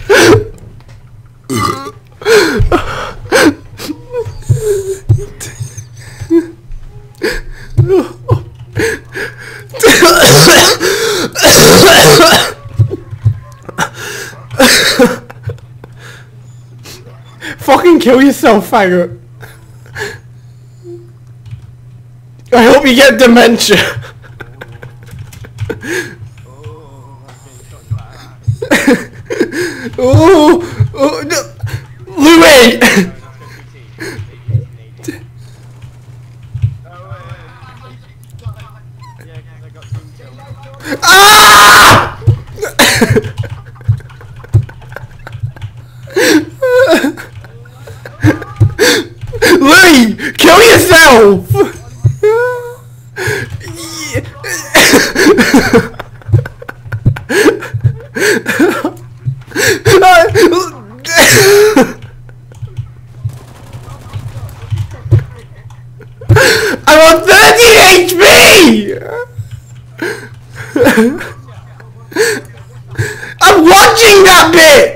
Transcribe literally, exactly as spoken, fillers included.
Fucking kill yourself, faggot. I hope you get dementia. Oh, oh no. Louis! Ah! Louis, kill yourself! I'm on thirty H P! I'm watching that bit!